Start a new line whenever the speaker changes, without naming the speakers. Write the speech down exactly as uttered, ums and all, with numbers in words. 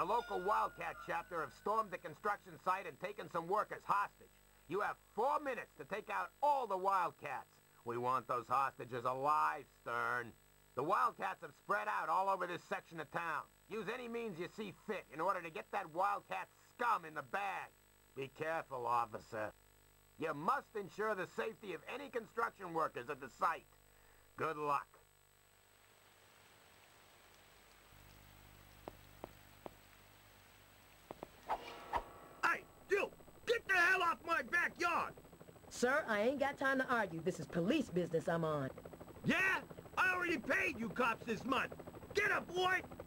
The local Wildcat chapter have stormed the construction site and taken some workers hostage. You have four minutes to take out all the Wildcats. We want those hostages alive, Stern. The Wildcats have spread out all over this section of town. Use any means you see fit in order to get that Wildcat scum in the bag. Be careful, officer. You must ensure the safety of any construction workers at the site. Good luck. Hey, you! Get the hell off my backyard!
Sir, I ain't got time to argue. This is police business I'm on.
Yeah? I already paid you cops this month. Get up, boy!